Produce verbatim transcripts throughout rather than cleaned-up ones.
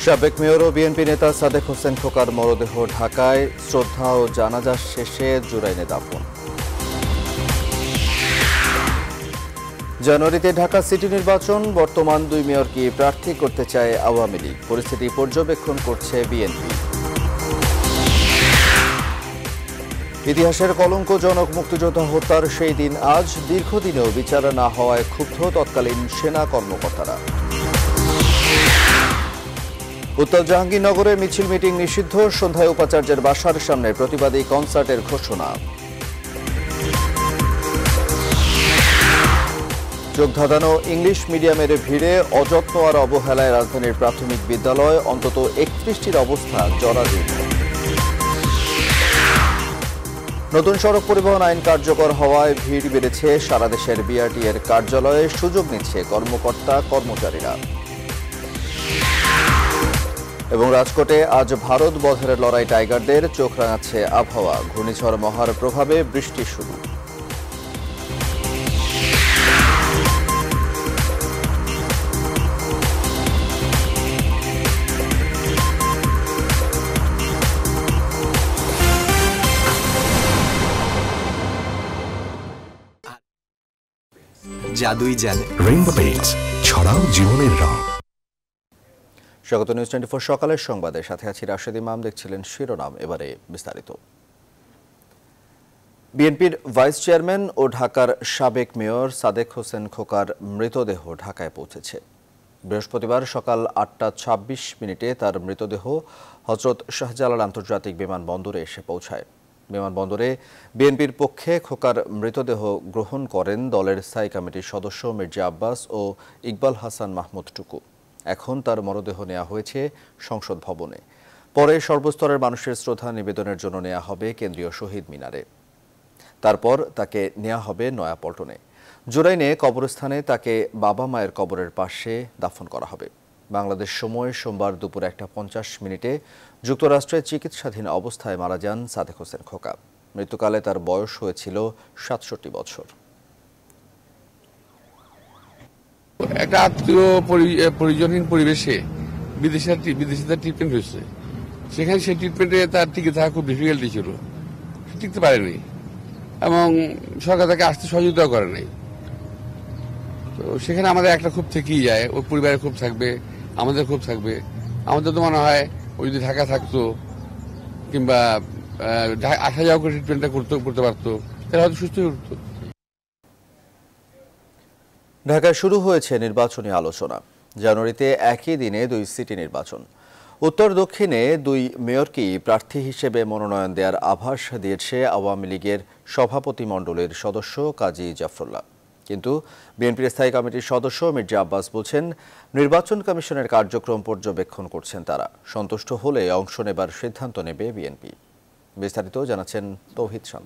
সাবেক মেয়র ও বিএনপি নেতা সাদেক হোসেন খোকার মরদেহ ঢাকায় শ্রদ্ধা ও জানাজা শেষে জুরাইনে দাফন। জানুয়ারিতে ঢাকা সিটি নির্বাচন, বর্তমান দুই মেয়রকে প্রার্থী করতে চায় আওয়ামী লীগ, পরিস্থিতি পর্যবেক্ষণ করছে বিএনপি। ইতিহাসের কলঙ্কজনক মুক্তিযোদ্ধা হত্যার সেই দিন আজ, দীর্ঘদিনেও বিচার না হওয়ায় ক্ষুব্ধ তৎকালীন সেনা কর্মকর্তারা। উত্তর জাহাঙ্গীরনগরে মিছিল মিটিং নিষিদ্ধ, সন্ধ্যায় উপাচার্যের বাসার সামনে প্রতিবাদী কনসার্টের ঘোষণা। চোখ ধাঁধানো ইংলিশ মিডিয়ামের ভিড়ে অযত্ন আর অবহেলায় রাজধানীর প্রাথমিক বিদ্যালয় অন্তত একত্রিশটির অবস্থা জরাজীর্ণ। নতুন সড়ক পরিবহন আইন কার্যকর হওয়ায় ভিড় বেড়েছে সারা দেশের বিআরটি এর কার্যালয়ে, সুযোগ নিচ্ছে কর্মকর্তা কর্মচারীরা। এবং রাজকোটে আজ ভারত বধের লড়াই টাইগারদের, চোখ রাঙাচ্ছে আবহাওয়া, ঘূর্ণিঝড় মহার প্রভাবে বৃষ্টি শুরু। জাদুই জানে রেইনবো পেইন্টস, ছড়াও জীবনের রং। স্বাগত নিউজ টোয়েন্টি ফোর সকালের সংবাদের সাথে আছি রাশেদ ইমাম। দেখছিলেন শিরোনাম, এবারে বিস্তারিত। বিএনপির ভাইস চেয়ারম্যান ও ঢাকার সাবেক মেয়র সাদেক হোসেন খোকার মৃতদেহ ঢাকায় পৌঁছেছে। বৃহস্পতিবার সকাল আটটা ছাব্বিশ মিনিটে তার মৃতদেহ হজরত শাহজালাল আন্তর্জাতিক বিমানবন্দরে এসে পৌঁছায়। বিমানবন্দরে বিএনপির পক্ষে খোকার মৃতদেহ গ্রহণ করেন দলের স্থায়ী কমিটির সদস্য মির্জা আব্বাস ও ইকবাল হাসান মাহমুদ টুকু। এখন তার মরদেহ নেওয়া হয়েছে সংসদ ভবনে, পরে সর্বস্তরের মানুষের শ্রদ্ধা নিবেদনের জন্য নেওয়া হবে কেন্দ্রীয় শহীদ মিনারে, তারপর তাকে নেওয়া হবে নয়াপল্টনে। জুরাইনে কবরস্থানে তাকে বাবা মায়ের কবরের পাশে দাফন করা হবে। বাংলাদেশ সময় সোমবার দুপুর একটা পঞ্চাশ মিনিটে যুক্তরাষ্ট্রে চিকিৎসাধীন অবস্থায় মারা যান সাদেক হোসেন খোকা। মৃত্যুকালে তার বয়স হয়েছিল সাতষট্টি বছর। একটা আত্মীয় পরিজনহীন পরিবেশে বিদেশে বিদেশে তার ট্রিটমেন্ট হয়েছে, সেখানে সেই ট্রিটমেন্টে তার টিকে থাকা খুব ডিফিকাল্টি ছিল, টিকতে পারেনি এবং সরকার তাকে আসতে সহযোগিতা করে নাই। তো সেখানে আমাদের একটা খুব থেকেই যায়, ওর পরিবারে খুব থাকবে, আমাদের খুব থাকবে। আমাদের তো মনে হয় ও যদি ঢাকা থাকতো কিংবা আসা যাওয়া করে ট্রিটমেন্টটা করতে করতে পারতো, তাহলে হয়তো সুস্থ হয়ে উঠতো। ঢাকায় শুরু হয়েছে নির্বাচনী আলোচনা। জানুয়ারিতে একই দিনে দুই সিটি নির্বাচন। উত্তর দক্ষিণে দুই মেয়রকেই প্রার্থী হিসেবে মনোনয়ন দেওয়ার আভাস দিয়েছে আওয়ামী লীগের সভাপতি মণ্ডলীর সদস্য কাজী জাফরুল্লাহ। কিন্তু বিএনপির স্থায়ী কমিটির সদস্য মির্জা আব্বাস বলছেন, নির্বাচন কমিশনের কার্যক্রম পর্যবেক্ষণ করছেন তারা, সন্তুষ্ট হলে অংশ নেবার সিদ্ধান্ত নেবে বিএনপি। বিস্তারিত জানাচ্ছেন তৌহিদ শান্ত।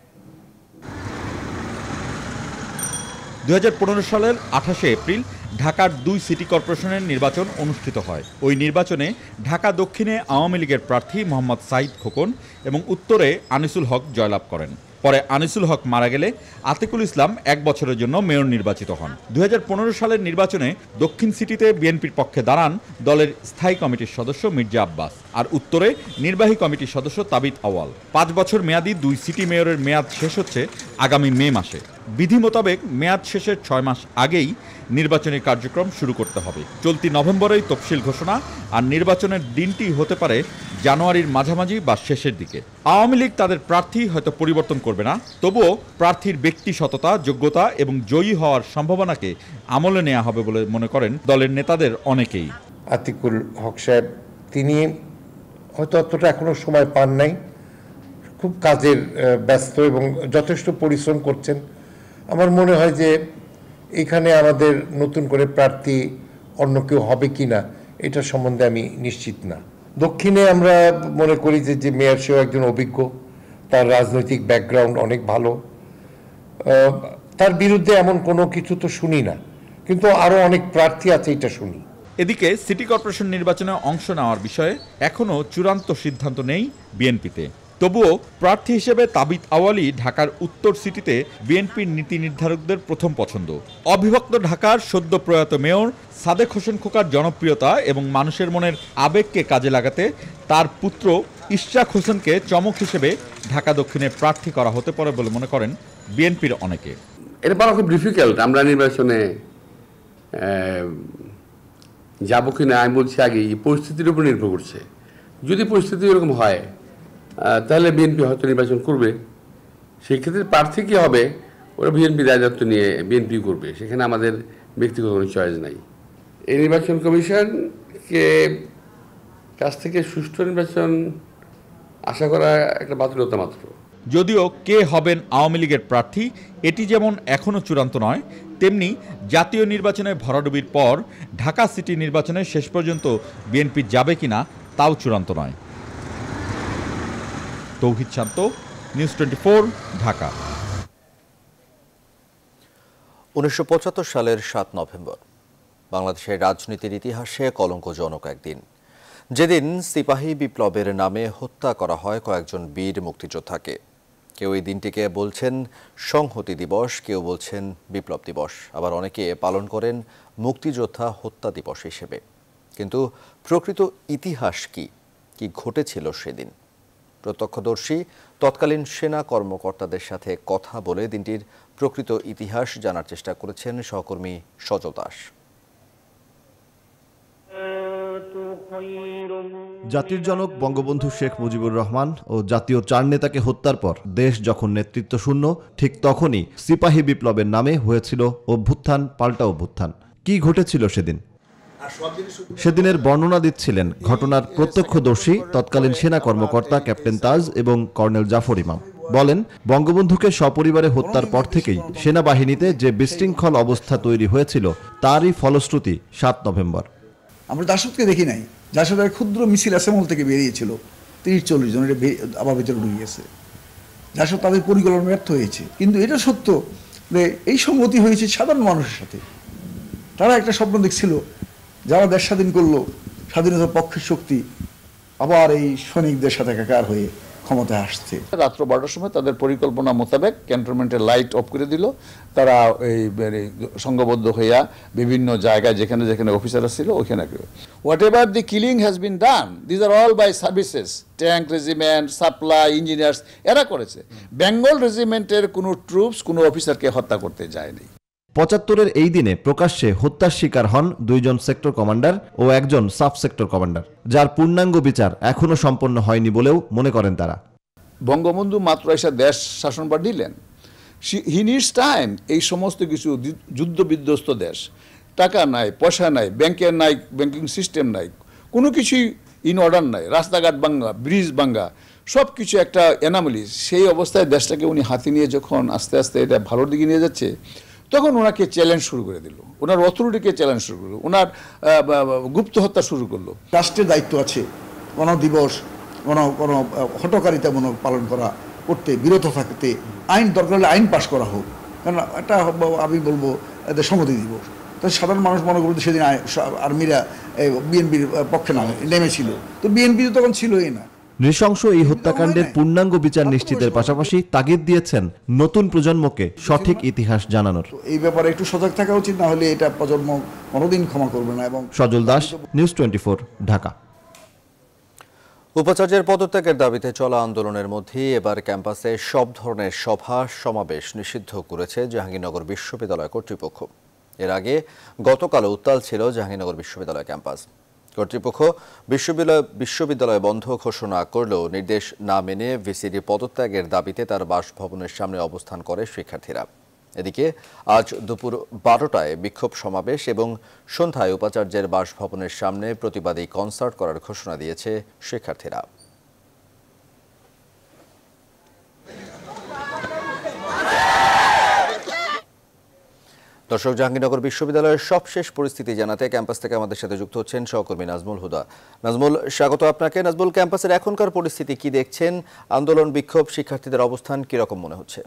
দুই হাজার পনেরো সালের আঠাশে এপ্রিল ঢাকার দুই সিটি কর্পোরেশনের নির্বাচন অনুষ্ঠিত হয়। ওই নির্বাচনে ঢাকা দক্ষিণে আওয়ামী লীগের প্রার্থী মোহাম্মদ সাইদ খোকন এবং উত্তরে আনিসুল হক জয়লাভ করেন। পরে আনিসুল হক মারা গেলে আতিকুল ইসলাম এক বছরের জন্য মেয়র নির্বাচিত হন। দুই হাজার পনেরো সালের নির্বাচনে দক্ষিণ সিটিতে বিএনপির পক্ষে দাঁড়ান দলের স্থায়ী কমিটির সদস্য মির্জা আব্বাস, আর উত্তরে নির্বাহী কমিটির সদস্য তাবিত আওয়াল। পাঁচ বছর মেয়াদী দুই সিটি মেয়রের মেয়াদ শেষ হচ্ছে আগামী মে মাসে। বিধি মোতাবেক মেয়াদ শেষের ছয় মাস আগেই নির্বাচনী কার্যক্রম শুরু করতে হবে। চলতি নভেম্বরেই তফসিল ঘোষণা, আর নির্বাচনের দিনটি হতে পারে জানুয়ারির মাঝামাঝি বা শেষের দিকে। আওয়ামী লীগ তাদের প্রার্থী হয়তো পরিবর্তন করবে না, তবুও প্রার্থীর ব্যক্তি সততা, যোগ্যতা এবং জয়ী হওয়ার সম্ভাবনাকে আমলে নেওয়া হবে বলে মনে করেন দলের নেতাদের অনেকেই। আতিকুল হক সাহেব তিনি হয়তো অতটা এখনো সময় পান নাই, খুব কাজের ব্যস্ত এবং যথেষ্ট পরিশ্রম করছেন। আমার মনে হয় যে এখানে আমাদের নতুন করে প্রার্থী অন্য কেউ হবে কি না এটা সম্বন্ধে আমি নিশ্চিত না। দক্ষিণে আমরা মনে করি যে যে মেয়র সেও একজন অভিজ্ঞ, তার রাজনৈতিক ব্যাকগ্রাউন্ড অনেক ভালো, তার বিরুদ্ধে এমন কোনো কিছু তো শুনি না, কিন্তু আরও অনেক প্রার্থী আছে এটা শুনি। এদিকে সিটি কর্পোরেশন নির্বাচনে অংশ নেওয়ার বিষয়ে এখনও চূড়ান্ত সিদ্ধান্ত নেই বিএনপিতে। তবুও প্রার্থী হিসেবে তাবিত আওয়ালি ঢাকার উত্তর সিটিতে বিএনপির নীতি নির্ধারকদের প্রথম পছন্দ। অবিভক্ত ঢাকার সদ্য প্রয়াত মেয়র সাদেক হোসেন খোকার জনপ্রিয়তা এবং মানুষের মনের আবেগকে কাজে লাগাতে তার পুত্র ইশরাক হোসেনকে চমক হিসেবে ঢাকা দক্ষিণে প্রার্থী করা হতে পারে বলে মনে করেন বিএনপির অনেকে। এটা বলা খুব ডিফিকাল্ট। আমরা নির্বাচনে যাবো কিনা আমি বলছি আগে এই পরিস্থিতির উপর নির্ভর করছে। যদি পরিস্থিতি এরকম হয় তাহলে বিএনপি হয়তো নির্বাচন করবে। সেই ক্ষেত্রে প্রার্থী কী হবে ওরা বিএনপি দায়িত্ব নিয়ে বিএনপি করবে, সেখানে আমাদের ব্যক্তিগত কোনো চয়েস নাই। এই নির্বাচন কমিশনকে কাছ থেকে সুষ্ঠু নির্বাচন আশা করা একটা বাতুলতা মাত্র। যদিও কে হবেন আওয়ামী লীগের প্রার্থী এটি যেমন এখনও চূড়ান্ত নয়, তেমনি জাতীয় নির্বাচনে ভরাডুবির পর ঢাকা সিটি নির্বাচনে শেষ পর্যন্ত বিএনপি যাবে কিনা তাও চূড়ান্ত নয়। Touhid Shanto, news twenty four, Dhaka. উনিশশো পঁচাত্তর সালের সাত নভেম্বর বাংলাদেশের রাজনীতির ইতিহাসে কলঙ্কজনক একদিন, যেদিন সিপাহী বিপ্লবের নামে হত্যা করা হয় কয়েকজন বীর মুক্তিযোদ্ধাকে। কেউ এই দিনটিকে বলছেন সংহতি দিবস, কেউ বলছেন বিপ্লব দিবস, আবার অনেকে পালন করেন মুক্তিযোদ্ধা হত্যা দিবস হিসেবে। কিন্তু প্রকৃত ইতিহাস কি কি ঘটেছিল সেদিন? প্রত্যক্ষদর্শী তৎকালীন সেনা কর্মকর্তাদের সাথে কথা বলে দিনটির প্রকৃত ইতিহাস জানার চেষ্টা করেছেন সহকর্মী সজল দাস। জাতির জনক বঙ্গবন্ধু শেখ মুজিবুর রহমান ও জাতীয় চার নেতাকে হত্যার পর দেশ যখন নেতৃত্ব শূন্য, ঠিক তখনই সিপাহী বিপ্লবের নামে হয়েছিল অভ্যুত্থান পাল্টা অভ্যুত্থান। কি ঘটেছিল সেদিন? সেদিনের বর্ণনা দিচ্ছিলেন ঘটনার প্রত্যক্ষদর্শী তৎকালীন সেনা কর্মকর্তা ক্যাপ্টেন তাজ এবং কর্নেল জাফর ইমাম। বলেন, বঙ্গবন্ধুকে সপরিবারে হত্যার পর থেকেই সেনাবাহিনীতে যে বিশৃঙ্খল অবস্থা তৈরি হয়েছিল তারই ফলশ্রুতি সাত নভেম্বর। আমরা জাসদকে দেখি নাই। জাসদের ক্ষুদ্র মিছিল অ্যাসেম্বল থেকে বেরিয়েছিল তিরিশ চল্লিশ জন, এটা আবার ভেতরে ঢুকে গেছে। জাসদ তাদের পরিকল্পনা ব্যর্থ হয়েছে। কিন্তু এটা সত্য যে এই সংগতি হয়েছে সাধারণ মানুষের সাথে। তারা একটা স্বপ্ন দেখছিল, যারা দেশ স্বাধীন করলো, স্বাধীনতার পক্ষের শক্তি আবার এই সৈনিকদের সাথে একাকার হয়ে ক্ষমতায় আসছে। রাত্র বারোটার সময় তাদের পরিকল্পনা মোতাবেক ক্যান্টনমেন্টের লাইট অফ করে দিল। তারা এই সংঘবদ্ধ হইয়া বিভিন্ন জায়গায় যেখানে যেখানে অফিসাররা ছিল ওইখানে whatever the killing has been done, these are all by services, tank regiment, supply, engineers, এরা করেছে। বেঙ্গল রেজিমেন্টের কোনো ট্রুপস কোনো অফিসারকে হত্যা করতে যায়নি। পঁচাত্তরের এই দিনে প্রকাশ্যে হত্যার শিকার হন দুইজন সেক্টর কমান্ডার ও একজন সাব সেক্টর কমান্ডার, যার পূর্ণাঙ্গ বিচার এখনো সম্পন্ন হয়নি বলেও মনে করেন তারা। বঙ্গবন্ধু মাত্র এসে দেশ শাসনভার দিলেন, হি নিডস টাইম। এই সমস্ত কিছু যুদ্ধ বিধ্বস্ত দেশ, টাকা নাই, পয়সা নাই, ব্যাংকের নাই, ব্যাংকিং সিস্টেম নাই, কোনো কিছুই ইন অর্ডার নাই, রাস্তাঘাট ভাঙ্গা, ব্রিজ ভাঙ্গা, সব কিছু একটা অ্যানামলি। সেই অবস্থায় দেশটাকে উনি হাতে নিয়ে যখন আস্তে আস্তে এটা ভালোর দিকে নিয়ে যাচ্ছে, তখন ওনাকে চ্যালেঞ্জ শুরু করে দিল, ওনার অথরিটিকে চ্যালেঞ্জ শুরু করলো, ওনার গুপ্ত হত্যা শুরু করলো। রাষ্ট্রের দায়িত্ব আছে গণ দিবস, গণ গণ হটকারিতামূলক পালন করা করতে বিরত থাকতে, আইন দরকার হলে আইন পাশ করা হোক। কারণ এটা আমি বলবো এদের সংহতি দিবস। তো সাধারণ মানুষ মনে করতে সেদিন আর্মিরা বিএনপির পক্ষে নামে নেমেছিল, তো বিএনপি তো তখন ছিলই না। নৃশংস এই হত্যাকাণ্ডের পূর্ণাঙ্গ বিচার নিশ্চিতের পাশাপাশি তাগিদ দিয়েছেন নতুন প্রজন্মকে সঠিক ইতিহাস জানানোর। এই ব্যাপারে একটু সজাগ থাকা উচিত, না হলে এটা প্রজন্ম কোনোদিন ক্ষমা করবে না। এবং Sajal Das, news twenty four, Dhaka. উপাচার্যের পদত্যাগের দাবিতে চলা আন্দোলনের মধ্যে এবার ক্যাম্পাসে সব ধরনের সভা সমাবেশ নিষিদ্ধ করেছে জাহাঙ্গীরনগর বিশ্ববিদ্যালয় কর্তৃপক্ষ। এর আগে গতকালও উত্তাল ছিল জাহাঙ্গীরনগর বিশ্ববিদ্যালয় ক্যাম্পাস। কর্তৃপক্ষ বিশ্ববিদ্যালয় বিশ্ববিদ্যালয় বন্ধ ঘোষণা করলেও নির্দেশ না মেনে ভিসিডি পদত্যাগের দাবিতে তার বাসভবনের সামনে অবস্থান করে শিক্ষার্থীরা। এদিকে আজ দুপুর বারোটায় বিক্ষোভ সমাবেশ এবং সন্ধ্যায় উপাচার্যের বাসভবনের সামনে প্রতিবাদী কনসার্ট করার ঘোষণা দিয়েছে শিক্ষার্থীরা। দর্শক, জাহাঙ্গীরনগর বিশ্ববিদ্যালয়ের সবশেষ পরিস্থিতি জানাতে ক্যাম্পাস থেকে আমাদের সাথে যুক্ত হচ্ছেন সহকর্মী নাজমুল হুদা। নাজমুল, স্বাগত আপনাকে। নাজমুল, ক্যাম্পাসের এখনকার পরিস্থিতি কি দেখছেন? আন্দোলন, বিক্ষোভ, শিক্ষার্থীদের অবস্থান কিরকম মনে হচ্ছে?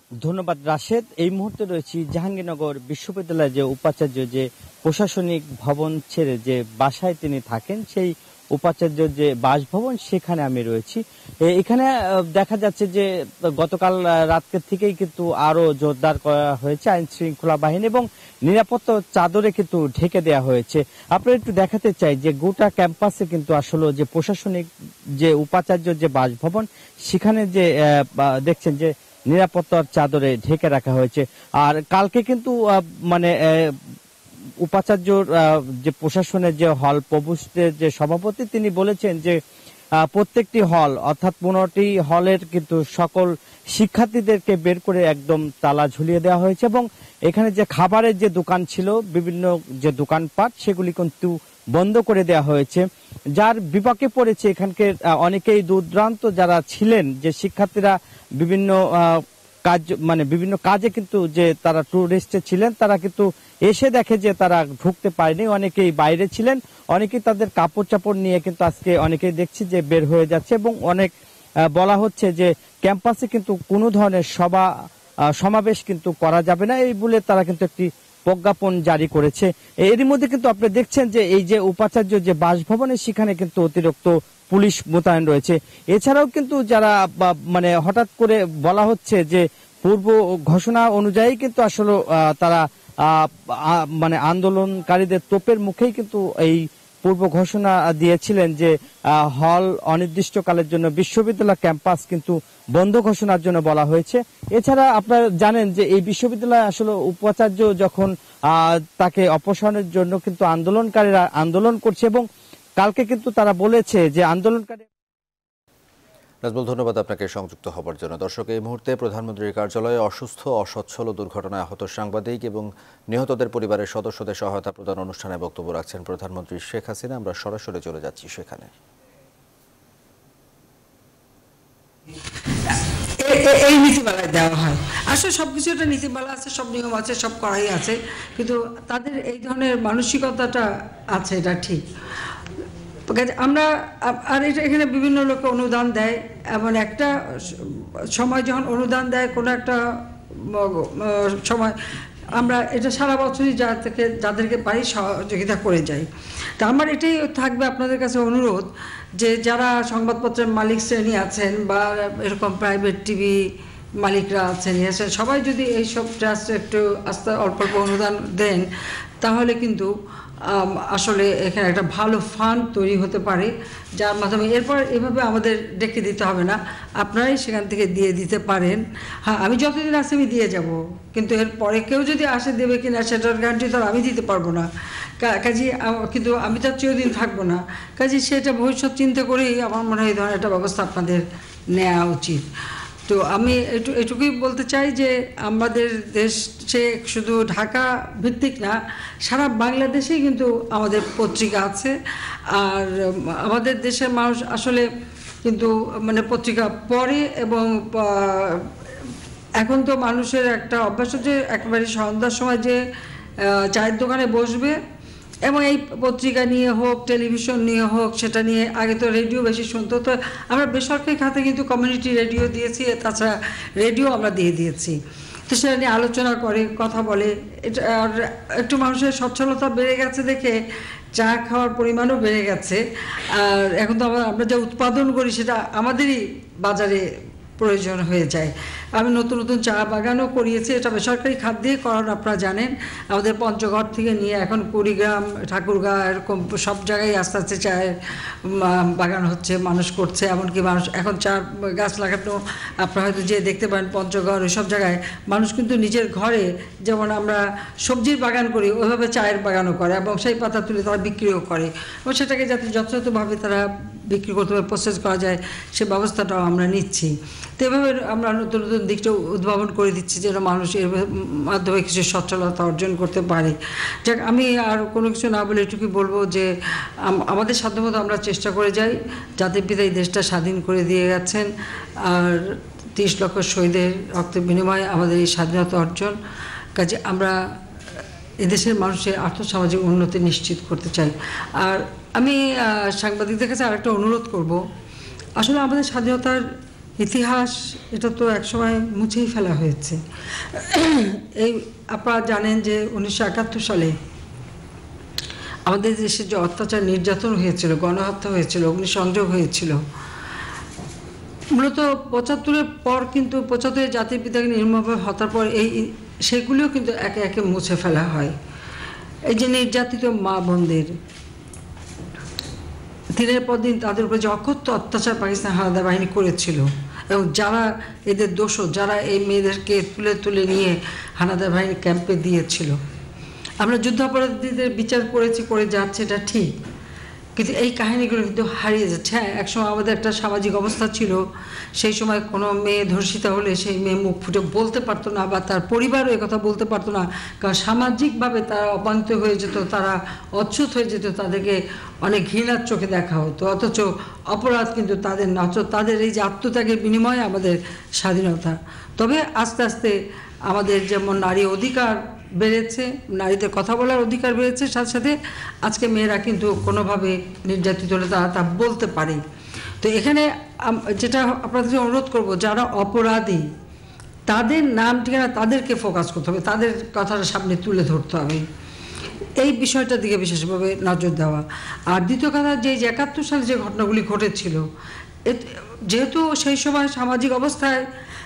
ধন্যবাদ রাশেদ। এই মুহূর্তে রয়েছি জাহাঙ্গীরনগর বিশ্ববিদ্যালয়ের যে উপাচার্য যে প্রশাসনিক ভবন ছেড়ে যে বাসায় তিনি থাকেন সেই উপাচার্য যে বাসভবন সেখানে আমি রয়েছি। এখানে দেখা যাচ্ছে যে গতকাল রাতের থেকেই কিন্তু আরো জোরদার করা হয়েছে আইন শৃঙ্খলা বাহিনী এবং নিরাপত্তা চাদরে কিন্তু ঢেকে দেওয়া হয়েছে। আপনারা একটু দেখাতে চাই যে গোটা ক্যাম্পাসে কিন্তু আসলে যে প্রশাসনিক যে উপাচার্য যে বাসভবন সেখানে যে দেখছেন যে নিরাপত্তার চাদরে ঢেকে রাখা হয়েছে। আর কালকে কিন্তু মানে উপাচার্যর যে প্রশাসনের যে হল প্রভুষ্টের যে সভাপতি তিনি বলেছেন যে প্রত্যেকটি হল অর্থাৎ পনেরোটি হলের কিন্তু সকল শিক্ষার্থীদেরকে বের করে একদম তালা ঝুলিয়ে দেওয়া হয়েছে এবং এখানে যে খাবারের যে দোকান ছিল বিভিন্ন যে দোকানপাট সেগুলি কিন্তু বন্ধ করে দেওয়া হয়েছে। যার বিপাকে পড়েছে এখানকার অনেকেই দূরদূরান্ত যারা ছিলেন যে শিক্ষার্থীরা বিভিন্ন কাজ মানে বিভিন্ন কাজে কিন্তু যে তারা টুরিস্টে ছিলেন তারা কিন্তু এসে দেখে যে তারা ঢুকতে পারেনি, অনেকেই বাইরে ছিলেন, অনেকেই তাদের কাপড় চাপড় নিয়ে কিন্তু আজকে অনেকেই দেখছি যে বের হয়ে যাচ্ছে এবং অনেক বলা হচ্ছে যে ক্যাম্পাসে কিন্তু কোনো ধরনের সভা সমাবেশ কিন্তু করা যাবে না এই বলে তারা কিন্তু একটি প্রজ্ঞাপন জারি করেছে। এরই মধ্যে কিন্তু আপনি দেখছেন যে এই যে উপাচার্য যে বাসভবনে সেখানে কিন্তু অতিরিক্ত পুলিশ মোতায়েন রয়েছে। এছাড়াও কিন্তু যারা মানে হঠাৎ করে বলা হচ্ছে যে পূর্ব ঘোষণা অনুযায়ী কিন্তু আসলে তারা মানে আন্দোলনকারীদের তোপের মুখেই কিন্তু এই পূর্ব ঘোষণা দিয়েছিলেন যে হল অনির্দিষ্টকালের জন্য বিশ্ববিদ্যালয় ক্যাম্পাস কিন্তু বন্ধ ঘোষণার জন্য বলা হয়েছে। এছাড়া আপনারা জানেন যে এই বিশ্ববিদ্যালয়ে আসলে উপাচার্য যখন তাকে অপসারণের জন্য কিন্তু আন্দোলনকারীরা আন্দোলন করছে এবং কালকে কিন্তু তারা বলেছে যে আন্দোলনকারী। নাজমুল, ধন্যবাদ আপনাকে সংযুক্ত হবার জন্য। দর্শক, এই মুহূর্তে প্রধানমন্ত্রীর কার্যালয়ে অসুস্থ অসচ্ছল দুর্ঘটনায় আহত সাংবাদিক এবং নিহতদের পরিবারের সদস্যদের সহায়তা প্রদান অনুষ্ঠানে বক্তব্য রাখছেন প্রধানমন্ত্রী শেখ হাসিনা। আমরা সরাসরি চলে যাচ্ছি সেখানে। এই নীতিমালায় দেওয়া হয় আসলে সবকিছু একটা নীতিমালা আছে, সব নিয়ম আছে, সব করাই আছে, কিন্তু তাদের এই ধরনের মানসিকতাটা আছে, এটা ঠিক। আমরা আর এটা এখানে বিভিন্ন লোকে অনুদান দেয়, এমন একটা সময় যখন অনুদান দেয় কোনো একটা সময় আমরা এটা সারা বছরই যা থেকে যাদেরকে পারি সহযোগিতা করে যাই। তা আমার এটাই থাকবে আপনাদের কাছে অনুরোধ যে যারা সংবাদপত্রের মালিক শ্রেণী আছেন বা এরকম প্রাইভেট টিভি মালিকরা আছেন আছেন সবাই যদি এইসব ট্রাস্ট একটু আস্তে অল্প অল্প অনুদান দেন তাহলে কিন্তু আসলে এখানে একটা ভালো ফান্ড তৈরি হতে পারে, যার মাধ্যমে এরপর এভাবে আমাদের ডেকে দিতে হবে না, আপনারাই সেখান থেকে দিয়ে দিতে পারেন। হ্যাঁ, আমি যতদিন আসে আমি দিয়ে যাব, কিন্তু এরপরে কেউ যদি আসে দেবে কিনা সেটার গ্যারান্টি তো আমি দিতে পারবো না। কাজে কিন্তু আমি তার চিরদিন থাকবো না, কাজে সেটা ভবিষ্যৎ চিন্তা করেই আমার মনে হয় এই ধরনের একটা ব্যবস্থা আপনাদের নেওয়া উচিত। তো আমি একটু এটুকুই বলতে চাই যে আমাদের দেশে শুধু ঢাকা ভিত্তিক না, সারা বাংলাদেশেই কিন্তু আমাদের পত্রিকা আছে। আর আমাদের দেশের মানুষ আসলে কিন্তু মানে পত্রিকা পড়ে এবং এখন তো মানুষের একটা অভ্যাস যে একেবারে সন্ধ্যার সময় যে চায়ের দোকানে বসবে এবং এই পত্রিকা নিয়ে হোক টেলিভিশন নিয়ে হোক সেটা নিয়ে, আগে তো রেডিও বেশি শুনতো, তো আমরা বেসরকারি খাতে কিন্তু কমিউনিটি রেডিও দিয়েছি, তাছাড়া রেডিও আমরা দিয়ে দিয়েছি, তো সেটা নিয়ে আলোচনা করে কথা বলে। এটা আর একটু মানুষের সচ্ছলতা বেড়ে গেছে দেখে চা খাওয়ার পরিমাণও বেড়ে গেছে। আর এখন তো আমরা যা উৎপাদন করি সেটা আমাদেরই বাজারে প্রয়োজন হয়ে যায়। আমি নতুন নতুন চা বাগানও করিয়েছি, এটা বেসরকারি খাত দিয়ে করানো আপনারা জানেন। আমাদের পঞ্চগড় থেকে নিয়ে এখন কুড়িগ্রাম ঠাকুরগাঁ এরকম সব জায়গায় আস্তে আস্তে চায়ের বাগান হচ্ছে, মানুষ করছে, এমনকি মানুষ এখন চা গাছ লাগানো আপনারা হয়তো যে দেখতে পারেন পঞ্চগড় ওই সব জায়গায় মানুষ কিন্তু নিজের ঘরে যেমন আমরা সবজির বাগান করি ওইভাবে চায়ের বাগানও করে এবং সেই পাতা তুলে তারা বিক্রিও করে এবং সেটাকে যাতে যথাযথভাবে তারা বিক্রি করতে পারে, প্রসেস করা যায় সে ব্যবস্থাটাও আমরা নিচ্ছি। তো এভাবে আমরা নতুন নতুন দিকটা উদ্ভাবন করে দিচ্ছি যেন মানুষ এর মাধ্যমে কিছু সচ্ছলতা অর্জন করতে পারে। যাক, আমি আর কোনো কিছু না বলে এটুকুই বলবো যে আমাদের সাধ্যমতো আমরা চেষ্টা করে যাই, জাতির পিতা এই দেশটা স্বাধীন করে দিয়ে গেছেন, আর তিরিশ লক্ষ শহীদের রক্তের বিনিময়ে আমাদের এই স্বাধীনতা অর্জন। কাজে আমরা এদেশের মানুষের আর্থসামাজিক উন্নতি নিশ্চিত করতে চাই। আর আমি সাংবাদিকদের কাছে আরেকটা অনুরোধ করব, আসলে আমাদের স্বাধীনতার ইতিহাস এটা তো একসময় মুছেই ফেলা হয়েছে। এই আপনারা জানেন যে উনিশশো একাত্তর সালে আমাদের দেশে যে অত্যাচার নির্যাতন হয়েছিল, গণহত্যা হয়েছিল, অগ্নিসংযোগ হয়েছিল, মূলত পঁচাত্তরের পর কিন্তু পঁচাত্তরের জাতির পিতাকে নির্মমভাবে হত্যার পর এই সেগুলিও কিন্তু একে একে মুছে ফেলা হয়। এই যে নির্যাতিত মা বোনদের দিনের পর দিন তাদের উপরে যে অকথ্য অত্যাচার পাকিস্তান হানাদার বাহিনী করেছিল, এবং যারা এদের দোষর, যারা এই মেয়েদেরকে তুলে তুলে নিয়ে হানাদার বাহিনী ক্যাম্পে দিয়েছিল, আমরা যুদ্ধাপরাধীদের বিচার করেছি, করে যাচ্ছে, এটা ঠিক, কিন্তু এই কাহিনীগুলো কিন্তু হারিয়ে যাচ্ছে। হ্যাঁ, একসময় আমাদের একটা সামাজিক অবস্থা ছিল, সেই সময় কোনো মেয়ে ধর্ষিতা হলে সেই মেয়ে মুখ ফুটে বলতে পারতো না, বা তার পরিবারও কথা বলতে পারতো না, কারণ সামাজিকভাবে তারা অবাঞ্ছিত হয়ে যেত, তারা অচ্যুত হয়ে যেত, তাদেরকে অনেক ঘৃণার চোখে দেখা হতো। অথচ অপরাধ কিন্তু তাদের না, তাদের এই যে আত্মত্যাগের বিনিময়ে আমাদের স্বাধীনতা। তবে আস্তে আস্তে আমাদের যেমন নারী অধিকার বেড়েছে, নারীদের কথা বলার অধিকার বেড়েছে, সাথে সাথে আজকে মেয়েরা কিন্তু কোনোভাবে নির্যাতিত হলে তারা তা বলতে পারে। তো এখানে যেটা আপনাদের অনুরোধ করব, যারা অপরাধী তাদের নাম ঠিকানা তাদেরকে ফোকাস করতে হবে, তাদের কথাটা সামনে তুলে ধরতে হবে, এই বিষয়টার দিকে বিশেষভাবে নজর দেওয়া। আর দ্বিতীয় কথা, যে একাত্তর সালে যে ঘটনাগুলি ঘটেছিল, যেহেতু সেই সময় সামাজিক অবস্থায়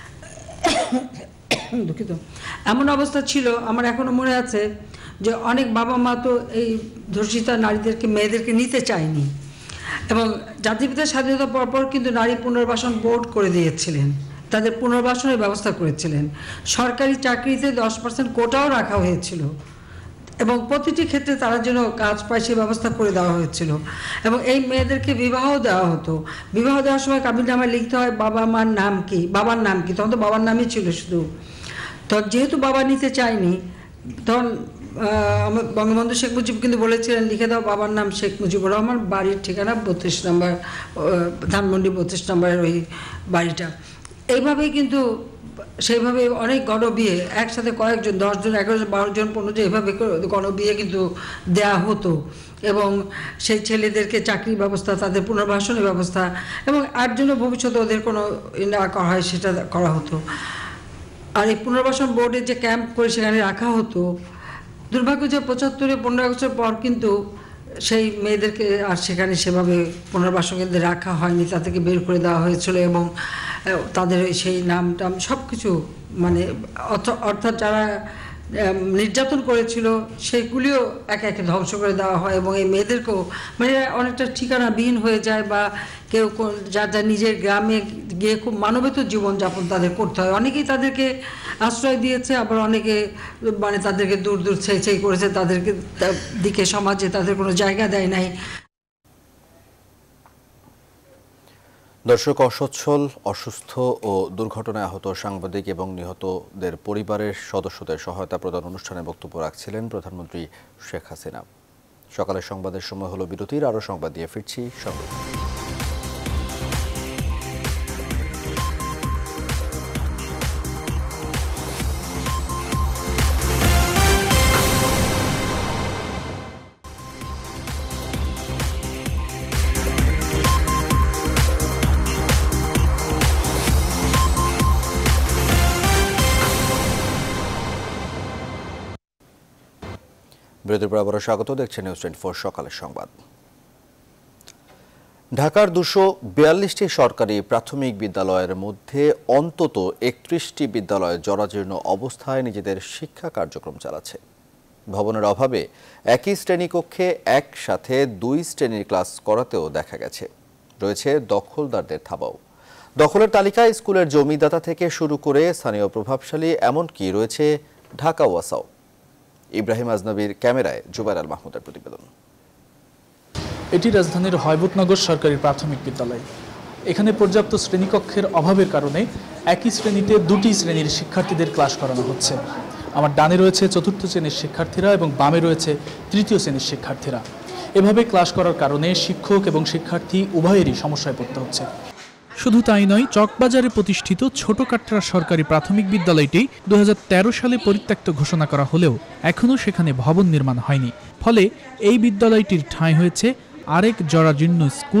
দুঃখিত এমন অবস্থা ছিল, আমার এখনো মনে আছে যে অনেক বাবা মা তো এই ধর্ষিতা নারীদেরকে, মেয়েদেরকে নিতে চায়নি, এবং জাতিপিতার স্বাধীনতা পরপর কিন্তু নারী পুনর্বাসন বোর্ড করে দিয়েছিলেন, তাদের পুনর্বাসনের ব্যবস্থা করেছিলেন। সরকারি চাকরিতে দশ পার্সেন্ট কোটাও রাখা হয়েছিল, এবং প্রতিটি ক্ষেত্রে তারা যেন কাজ পায় সে ব্যবস্থা করে দেওয়া হয়েছিল। এবং এই মেয়েদেরকে বিবাহ দেওয়া হতো, বিবাহ দেওয়ার সময় কাবিননামায় লিখতে হয় বাবা মার নাম কি, বাবার নাম কি, তখন তো বাবার নামই ছিল শুধু। তো যেহেতু বাবা নিতে চায়নি, তখন আমার বঙ্গবন্ধু শেখ মুজিব কিন্তু বলেছিলেন লিখে দাও বাবার নাম শেখ মুজিবুর রহমান, বাড়ির ঠিকানা বত্রিশ নম্বর ধানমন্ডি বত্রিশ নম্বরের ওই বাড়িটা। এইভাবেই কিন্তু সেইভাবে অনেক গণবিয়ে একসাথে কয়েকজন, দশজন, এগারো জন, বারো জন, পনেরো জন, এভাবে গণবিয়ে কিন্তু দেয়া হতো, এবং সেই ছেলেদেরকে চাকরির ব্যবস্থা, তাদের পুনর্বাসনের ব্যবস্থা, এবং আর জন্য ভবিষ্যতে ওদের কোনো না করা হয় সেটা করা হতো। আর এই পুনর্বাসন বোর্ডের যে ক্যাম্প করে সেখানে রাখা হতো, দুর্ভাগ্য যে পঁচাত্তরে পনেরো বছর পর কিন্তু সেই মেয়েদেরকে আর সেখানে সেভাবে পুনর্বাসন কেন্দ্রে রাখা হয়নি, তাদেরকে বের করে দেওয়া হয়েছিল, এবং তাদের সেই নাম টাম সব কিছু মানে অর্থাৎ যারা নির্যাতন করেছিল সেগুলিও একে একে ধ্বংস করে দেওয়া হয়, এবং এই মেয়েদেরকেও মানে অনেকটা ঠিকানাবিহীন হয়ে যায়, বা কেউ যার যার নিজের গ্রামে গিয়ে খুব মানবেতর জীবনযাপন তাদের করতে হয়। অনেকেই তাদেরকে আশ্রয় দিয়েছে, আবার অনেকে মানে তাদেরকে দূর দূর ছেই ছেই করেছে, তাদেরকে দিকে সমাজে তাদের কোনো জায়গা দেয় নাই। দর্শক, অসচ্ছল, অসুস্থ ও দুর্ঘটনায় আহত সাংবাদিক এবং নিহতদের পরিবারের সদস্যদের সহায়তা প্রদান অনুষ্ঠানে বক্তব্য রাখছিলেন প্রধানমন্ত্রী শেখ হাসিনা। সকালের সংবাদের সময় হলো বিরতির, আরও সংবাদ দিয়ে ফিরছি সঙ্গে। বিরতির পর আবারও স্বাগত, দেখছেন নিউজ টোয়েন্টি ফোর সকালের সংবাদ। ঢাকার দুশো বিয়াল্লিশটি সরকারি প্রাথমিক বিদ্যালয়ের মধ্যে অন্তত একত্রিশটি বিদ্যালয় জরাজীর্ণ অবস্থায় নিজেদের শিক্ষা কার্যক্রম চালাচ্ছে। ভবনের অভাবে একই শ্রেণীকক্ষে একসাথে দুই শ্রেণীর ক্লাস করাতেও দেখা গেছে। রয়েছে দখলদারদের থাবাও। দখলের তালিকায় স্কুলের জমিদাতা থেকে শুরু করে স্থানীয় প্রভাবশালী, এমনকি রয়েছে ঢাকা ওয়াসাও। ইব্রাহিম আজনবীর ক্যামেরায় জুবাইর আল মাহমুদের প্রতিবেদন। এটি রাজধানীর হয়বতনগর সরকারি প্রাথমিক বিদ্যালয়। এখানে পর্যাপ্ত শ্রেণীকক্ষের অভাবের কারণে একই শ্রেণীতে দুটি শ্রেণীর শিক্ষার্থীদের ক্লাস করানো হচ্ছে। আমার ডানে রয়েছে চতুর্থ শ্রেণীর শিক্ষার্থীরা এবং বামে রয়েছে তৃতীয় শ্রেণীর শিক্ষার্থীরা। এভাবে ক্লাস করার কারণে শিক্ষক এবং শিক্ষার্থী উভয়েরই সমস্যায় পড়তে হচ্ছে। শুধু তাই নয়, চকবাজারে প্রতিষ্ঠিত ছোট কাটরা সরকারি প্রাথমিক বিদ্যালয়টি দু হাজার তেরো সালে পরিত্যক্ত ঘোষণা করা হলেও এখনও সেখানে ভবন নির্মাণ হয়নি। ফলে এই বিদ্যালয়টির ঠাঁই হয়েছে আরেক জরাজীর্ণ স্কুল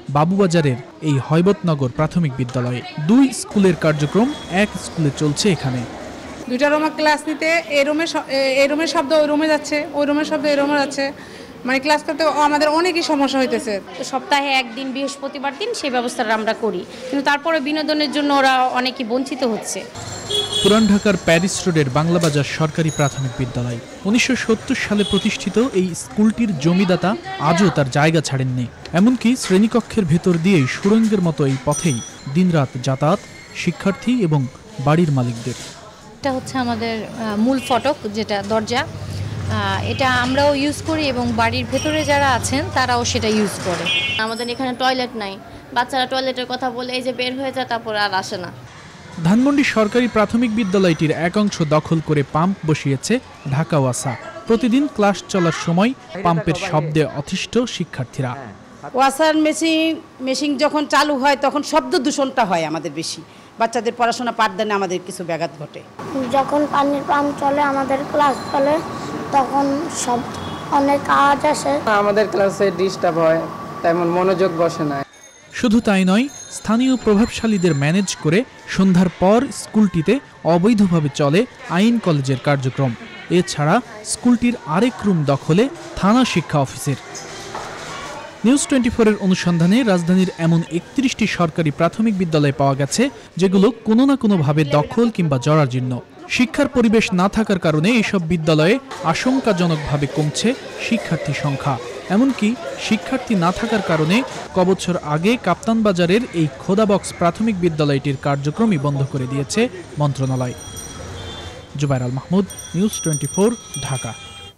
বাবুবাজারের এই হৈবতনগর প্রাথমিক বিদ্যালয়ে। দুই স্কুলের কার্যক্রম এক স্কুলে চলছে এখানে। দুইটা রুমে ক্লাস নিতে এই রুমে এই রুমের শব্দ ওই রুমে যাচ্ছে, ওই রুমের শব্দ এই রুমে যাচ্ছে, মানে ক্লাস করতে আমাদের অনেকই সমস্যা হইতেছে। সপ্তাহে একদিন বৃহস্পতিবার দিন সেই ব্যবস্থাটা আমরা করি, কিন্তু তারপরে বিনোদনের জন্য ওরা অনেকই বঞ্চিত হচ্ছে। পুরান ঢাকার প্যারিস রোডের বাংলাবাজার সরকারি প্রাথমিক বিদ্যালয় উনিশশো সত্তর সালে প্রতিষ্ঠিত এই স্কুলটির জমিদাতা আজও তার জায়গা ছাড়েননি। এমনকি শ্রেণীকক্ষের ভেতর দিয়েই সুড়ঙ্গের মতো এই পথেই দিনরাত যাতায়াত শিক্ষার্থী এবং বাড়ির মালিকদের। এটা হচ্ছে আমাদের মূল ফটক, যেটা দরজা, এটা আমরাও ইউজ করি এবং বাড়ির ভেতরে যারা আছেন তারাও সেটা ইউজ করে। আমাদের এখানে টয়লেট নাই, বাচ্চারা টয়লেটের কথা বলে এই যে বের হয়ে যায়, তারপর আর আসে না। ধানমন্ডি সরকারি প্রাথমিক বিদ্যালয়টির এক অংশ দখল করে পাম্প বসিয়েছে ঢাকা ওয়াসা। প্রতিদিন ক্লাস চলার সময় পাম্পের শব্দে অতিষ্ঠ শিক্ষার্থীরা। ওয়াসার মেশিন মেশিন যখন চালু হয় তখন শব্দ দূষণটা হয় আমাদের বেশি, বাচ্চাদের পড়াশোনা পাঠদানে আমাদের কিছু ব্যাঘাত ঘটে। যখন পানির পাম্প চলে, আমাদের ক্লাস চলে, তখন সব অনেক আওয়াজ আসে, আমাদের ক্লাসে ডিস্টার্ব হয়, তেমন মনোযোগ বসে না। শুধু তাই নয়, স্থানীয় প্রভাবশালীদের ম্যানেজ করে সন্ধ্যার পর স্কুলটিতে অবৈধভাবে চলে আইন কলেজের কার্যক্রম। এছাড়া স্কুলটির আরেক রুম দখলে থানা শিক্ষা অফিসের। নিউজ টোয়েন্টি ফোর এর অনুসন্ধানে রাজধানীর এমন একত্রিশটি সরকারি প্রাথমিক বিদ্যালয় পাওয়া গেছে যেগুলো কোনো না কোনোভাবে দখল কিংবা জরাজীর্ণ। শিক্ষার পরিবেশ না থাকার কারণে এইসব বিদ্যালয়ে আশঙ্কাজনকভাবে কমছে শিক্ষার্থী সংখ্যা। এমনকি শিক্ষার্থী না থাকার কারণে কবছর আগে কাপ্তান বাজারের এই খোদাবক্স প্রাথমিক বিদ্যালয়টির কার্যক্রমই বন্ধ করে দিয়েছে মন্ত্রণালয়। Zubair Al Mahmud, news twenty four, Dhaka.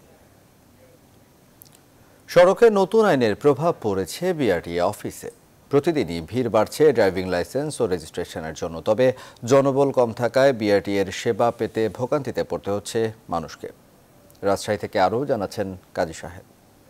সড়কে নতুন আইনের প্রভাব পড়েছে বিআরটিএ অফিসে। প্রতিদিনই ভিড় বাড়ছে ড্রাইভিং লাইসেন্স ও রেজিস্ট্রেশনের জন্য। তবে জনবল কম থাকায় বিআরটিএর সেবা পেতে ভোগান্তিতে পড়তে হচ্ছে মানুষকে। রাজশাহী থেকে আরও জানাচ্ছেন কাজী সাহেব।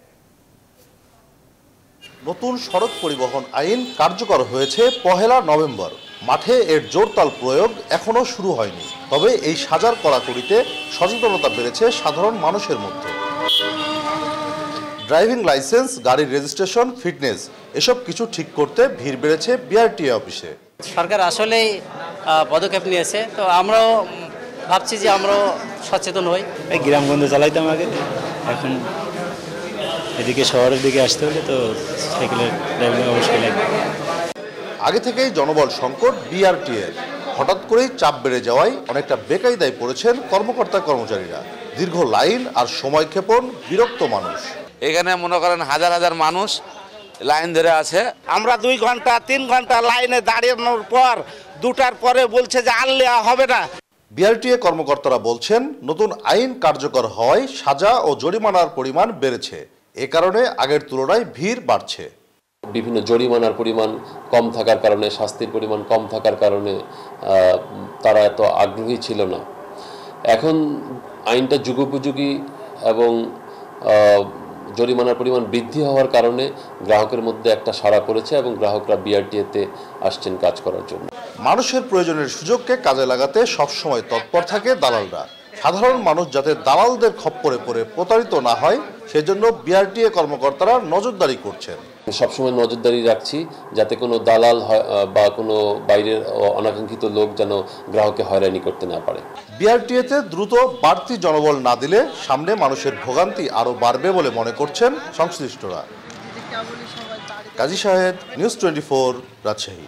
নতুন সড়ক পরিবহন আইন কার্যকর হয়েছে পহেলা নভেম্বর। মাঠে এর জোরতাল প্রয়োগ এখনো শুরু হয়নি, তবে এই সাজার কড়াকড়িতে সচেতনতা বেড়েছে সাধারণ মানুষের মধ্যে। ড্রাইভিং লাইসেন্স, গাড়ির রেজিস্ট্রেশন, ফিটনেস এসব কিছু ঠিক করতে ভিড় বেড়েছে বিআরটিএ অফিসে। সরকার আসলেই পদক্ষেপ নিয়েছে, তো আমরাও ভাবছি যে আমরাও সচেতন হই। এই গ্রামগঞ্জে চালাইতাম আগে, এখন এদিকে শহরের দিকে আসতে হলে তো সাইকেলের ড্রাইভিং অবশ্যই লাগবে। আগে থেকেই জনবল সংকট বিআরটিএ, হঠাৎ করেই চাপ বেড়ে যাওয়ায় অনেকটা বেকায়দায় পড়েছেন কর্মকর্তা কর্মচারীরা। দীর্ঘ লাইন আর সময় ক্ষেপণ, বিরক্ত মানুষ। এখানে মনে করেন হাজার হাজার মানুষ লাইন ধরে আছে। আমরা দুই ঘন্টা তিন ঘন্টা লাইনে দাঁড়ানোর পর দুটার পরে বলছে যে আর নেওয়া হবে না। বিআরটিএ কর্মকর্তারা বলছেন, নতুন আইন কার্যকর হওয়ায় সাজা ও জরিমানার পরিমাণ বেড়েছে। এ কারণে আগের তুলনায় ভিড় বাড়ছে। বিভিন্ন জরিমানার পরিমাণ কম থাকার কারণে, শাস্তির পরিমাণ কম থাকার কারণে তারা এত আগ্রহী ছিল না। এখন আইনটা যুগোপযোগী এবং জরিমানার পরিমাণ বৃদ্ধি হওয়ার কারণে গ্রাহকের মধ্যে একটা সাড়া পড়েছে এবং গ্রাহকরা বিআরটিএতে আসছেন কাজ করার জন্য। মানুষের প্রয়োজনের সুযোগকে কাজে লাগাতে সবসময় তৎপর থাকে দালালরা। সাধারণ মানুষ যাতে দালালদের খপ্পরে পড়ে প্রতারিত না হয় সেজন্য বিআরটিএ কর্মকর্তারা নজরদারি করছেন। সবসময় নজরদারি রাখছি যাতে কোনো দালাল বা কোনো বাইরের অনাকাঙ্ক্ষিত লোক যেন গ্রাহককে হয়রানি করতে না পারে। বিআরটিএতে দ্রুত বাড়তি জনবল না দিলে সামনে মানুষের ভোগান্তি আরও বাড়বে বলে মনে করছেন সংশ্লিষ্টরা। Kazi Shahed, news twenty four, Rajshahi.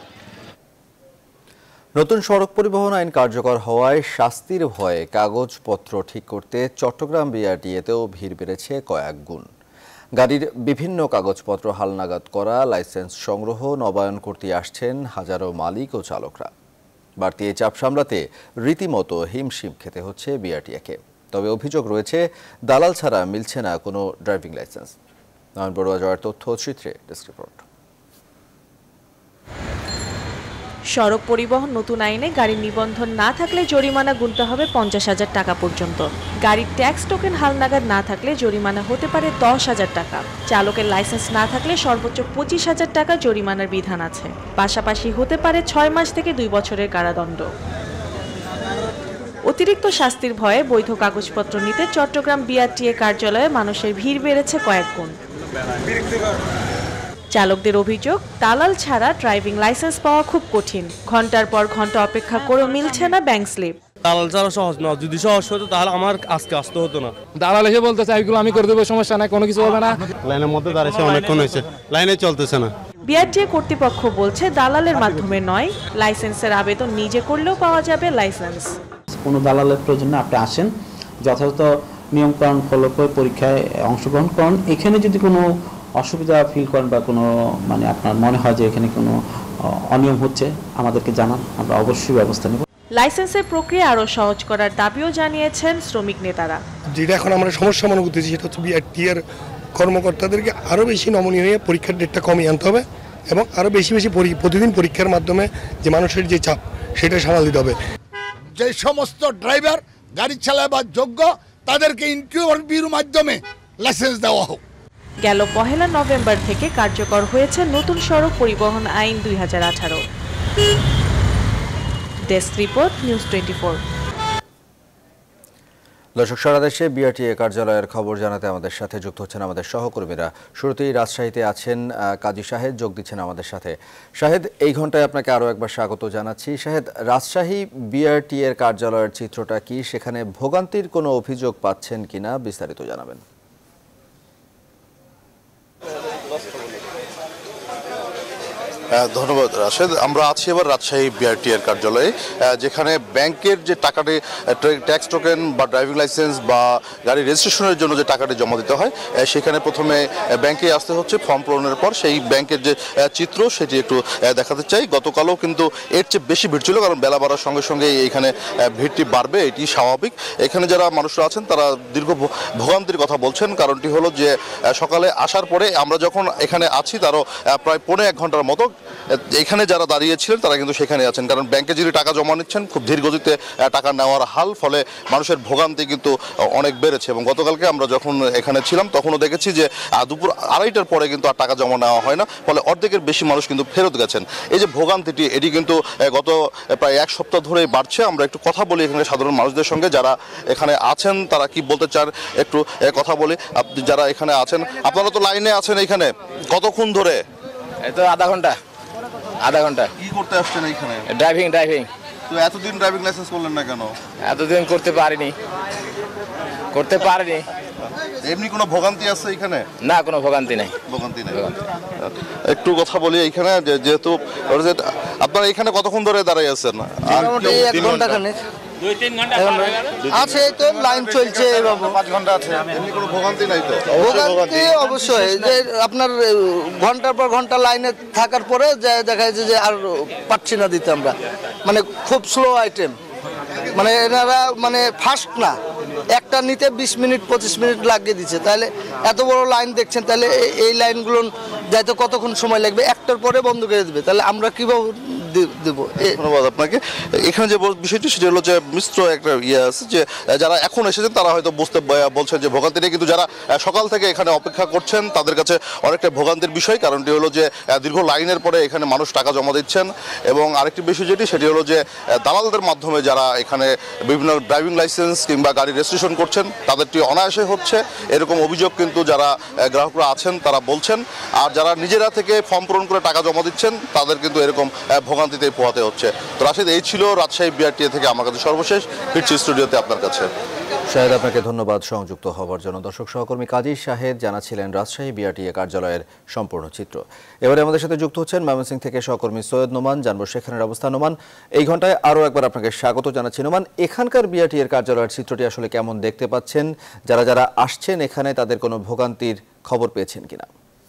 নতুন সড়ক পরিবহন আইন কার্যকর হওয়ায় শাস্তির ভয়ে কাগজপত্র ঠিক করতে চট্টগ্রাম বিআরটিএতেও ভিড় বেড়েছে কয়েক গুণ। গাড়ির বিভিন্ন কাগজপত্র হালনাগাদ করা, লাইসেন্স সংগ্রহ, নবায়ন করতে আসছেন হাজারো মালিক ও চালকরা। বাড়তি এই চাপ সামলাতে রীতিমতো হিমশিম খেতে হচ্ছে বিআরটিএকে। তবে অভিযোগ রয়েছে, দালাল ছাড়া মিলছে না কোনো ড্রাইভিং লাইসেন্স। নয়ন বড়ুয়া জয়ের তথ্য চিত্রে ডেস্ক রিপোর্ট। সড়ক পরিবহন নতুন আইনে গাড়ির নিবন্ধন না থাকলে জরিমানা গুনতে হবে পঞ্চাশ হাজার টাকা পর্যন্ত। গাড়ির ট্যাক্স টোকেন হালনাগাদ না থাকলে জরিমানা হতে পারে দশ হাজার টাকা। চালকের লাইসেন্স না থাকলে সর্বোচ্চ পঁচিশ হাজার টাকা জরিমানার বিধান আছে। পাশাপাশি হতে পারে ছয় মাস থেকে দুই বছরের কারাদণ্ড। অতিরিক্ত শাস্তির ভয়ে বৈধ কাগজপত্র নিতে চট্টগ্রাম বিআরটিএ কার্যালয়ে মানুষের ভিড় বেড়েছে কয়েক গুণ। চালকদের অভিযোগ, দালাল ছাড়া ড্রাইভিং লাইসেন্স পাওয়া খুব কঠিন। ঘন্টার পর ঘন্টা অপেক্ষা করেও মিলছে না ব্যাংক স্লিপ। দালাল ছাড়া সহজ না, যদি সহজ হতো তাহলে আমার আজকে আসতে হতো না। দালাল এসে বলতেছে এইগুলো আমি করে দেবো, সমস্যা নাই, কোনো কিছু হবে না। লাইনের মধ্যে দাঁড়িয়েছে অনেকক্ষণ হয়েছে, লাইনে চলতেছে না। বিআরটিএ কর্তৃপক্ষ বলছে দালালের মাধ্যমে নয়, লাইসেন্সের আবেদন নিজে করলেও পাওয়া যাবে লাইসেন্স। কোনো দালালের প্রয়োজনে আপনি আসেন, যথাযথ নিয়মকানুন ফলো করে পরীক্ষায় অংশগ্রহণ করুন। এখানে যদি কোনো অসুবিধা ফিল করেন বা কোনো মানে আপনার মনে হয় যে এখানে কোনো অনিয়ম হচ্ছে, আমাদেরকে জানান, আমরা অবশ্যই ব্যবস্থা নেব। লাইসেন্সের প্রক্রিয়া আরও সহজ করার দাবিও জানিয়েছেন শ্রমিক নেতারা। যেটা এখন আমরা সমস্যা মনে করতেছি সেটা হচ্ছে বিআরটিএর কর্মকর্তাদেরকে আরও বেশি নমনীয় হয়ে পরীক্ষার ডেটটা কমিয়ে আনতে হবে এবং আরও বেশি বেশি প্রতিদিন পরীক্ষার মাধ্যমে যে মানুষের যে চাপ সেটা সামাল দিতে হবে। যে সমস্ত ড্রাইভার গাড়ি চালাবার যোগ্য তাদেরকে ইন্টারভিউর মাধ্যমে লাইসেন্স দেওয়া হোক। গেল পহেলা নভেম্বর থেকে কার্যকর হয়েছে নতুন সড়ক পরিবহন আইন দুই হাজার আঠারো। Desk report, news twenty four. দর্শক, সারা দেশে বিআরটিএ কার্যালয়ের খবর জানাতে আমাদের সাথে যুক্ত হচ্ছেন আমাদের সহকর্মীরা। শুরুতেই রাজশাহীতে আছেন কাজী শাহেদ, যোগ দিচ্ছেন আমাদের সাথে। শাহেদ, এই ঘন্টায় আপনাকে আরও একবার স্বাগত জানাচ্ছি। শাহেদ, রাজশাহী বিআরটিএ এর কার্যালয়ের চিত্রটা কি? সেখানে ভোগান্তির কোনো অভিযোগ পাচ্ছেন কিনা বিস্তারিত জানাবেন। ধন্যবাদ রাশেদ। আমরা আছি এবার রাজশাহী বিআরটিএর কার্যালয়ে, যেখানে ব্যাংকের যে টাকাটি ট্যাক্স টোকেন বা ড্রাইভিং লাইসেন্স বা গাড়ি রেজিস্ট্রেশনের জন্য যে টাকাটি জমা দিতে হয়, সেখানে প্রথমে ব্যাংকে আসতে হচ্ছে। ফর্ম পূরণের পর সেই ব্যাংকের যে চিত্র সেটি একটু দেখাতে চাই। গতকালও কিন্তু এর চেয়ে বেশি ভিড় ছিল, কারণ বেলা বাড়ার সঙ্গে সঙ্গে এইখানে ভিড়টি বাড়বে, এটি স্বাভাবিক। এখানে যারা মানুষরা আছেন তারা দীর্ঘ ভোগান্তির কথা বলছেন। কারণটি হলো যে সকালে আসার পরে আমরা যখন এখানে আছি তারও প্রায় পৌনে এক ঘন্টার মতো এখানে যারা দাঁড়িয়েছিলেন তারা কিন্তু সেখানে আছেন, কারণ ব্যাংকে যিনি টাকা জমা নিচ্ছেন খুব ধীর গতিতে টাকা নেওয়ার হাল, ফলে মানুষের ভোগান্তি কিন্তু অনেক বেড়েছে। এবং গতকালকে আমরা যখন এখানে ছিলাম তখনও দেখেছি যে দুপুর আড়াইটার পরে কিন্তু আর টাকা জমা নেওয়া হয় না, ফলে অর্ধেকের বেশি মানুষ কিন্তু ফেরত গেছেন। এই যে ভোগান্তিটি, এটি কিন্তু গত প্রায় এক সপ্তাহ ধরেই বাড়ছে। আমরা একটু কথা বলি এখানে সাধারণ মানুষদের সঙ্গে যারা এখানে আছেন, তারা কি বলতে চান একটু কথা বলি। আপনি যারা এখানে আছেন, আপনারা তো লাইনে আছেন, এখানে কতক্ষণ ধরে? এই তো আধা ঘন্টা। আধা ঘন্টা। কি করতে আসছেন এখানে? ড্রাইভিং ড্রাইভিং তো এতদিন ড্রাইভিং লাইসেন্স করলেন না কেন? এতদিন করতে পারিনি করতে পারিনি এমনি কোনো ভোগান্তি আছে এখানে? না, কোনো ভোগান্তি নেই। ভোগান্তি নেই। একটু কথা বলি এইখানে, যেহেতু আপনারা এখানে কতক্ষণ ধরে দাঁড়িয়ে আছেন? এক ঘন্টা খানেক। দুই তিন ঘন্টা আছে, তো লাইন চলছে, পাঁচ ঘন্টা আছে। এমনি কোনো ভোগান্তি নাই তো? ভোগান্তি অবশ্যই, যে আপনার ঘন্টার পর ঘন্টা লাইনে থাকার পরে দেখা যাচ্ছে যে আর পাচ্ছি না দিতে আমরা, মানে খুব স্লো আইটেম, মানে এনারা মানে ফাস্ট না, একটা নিতে বিশ মিনিট পঁচিশ মিনিট লাগিয়ে দিচ্ছে। তাহলে এত বড় লাইন দেখছেন, তাহলে এই লাইনগুলো যাইতে কতক্ষণ সময় লাগবে? একটার পরে বন্ধ করে দেবে, তাহলে আমরা কীভাবে দেব? ধন্যবাদ আপনাকে। এখানে যে বিষয়টি সেটা হলো যে মিশ্র একটা ইয়ে আছে, যে যারা এখন এসেছেন তারা হয়তো বুঝতে বলছেন যে ভোগান্তি নেই, কিন্তু যারা সকাল থেকে এখানে অপেক্ষা করছেন তাদের কাছে অনেকটা ভোগান্তির বিষয়। কারণটি হলো যে দীর্ঘ লাইনের পরে এখানে মানুষ টাকা জমা দিচ্ছেন, এবং আরেকটি বিষয় যেটি সেটি হলো যে দালালদের মাধ্যমে যারা এখানে বিভিন্ন ড্রাইভিং লাইসেন্স কিংবা গাড়ি রেজিস্ট্রেশন করছেন তাদেরটি অনায়াসে হচ্ছে, এরকম অভিযোগ কিন্তু যারা গ্রাহকরা আছেন তারা বলছেন। আর যারা নিজেরা থেকে ফর্ম পূরণ করে টাকা জমা দিচ্ছেন তাদের কিন্তু এরকম ভোগান্তিতে পোহাতে হচ্ছে। তো রাশিদ, এই ছিল রাজশাহী বিআরটিএ থেকে আমার কাছে সর্বশেষ। ফিরছি স্টুডিওতে আপনার কাছে। শাহেদ, আপনাকে ধন্যবাদ সংযুক্ত হওয়ার জন্য। দর্শক, সহকর্মী কাজী শাহেদ জানাচ্ছিলেন রাজশাহী বিআরটিএ কার্যালয়ের সম্পূর্ণ চিত্র। এবারে আমাদের সাথে যুক্ত হচ্ছেন ময়মনসিংহ থেকে সহকর্মী সৈয়দ নোমান, জানবো সেখানের অবস্থা। নোমান, এই ঘন্টায় আরও একবার আপনাকে স্বাগত জানাচ্ছি। নোমান, এখানকার বিআরটিএর কার্যালয়ের চিত্রটি আসলে কেমন দেখতে পাচ্ছেন? যারা যারা আসছেন এখানে তাদের কোনো ভোগান্তির খবর পেয়েছেন কিনা?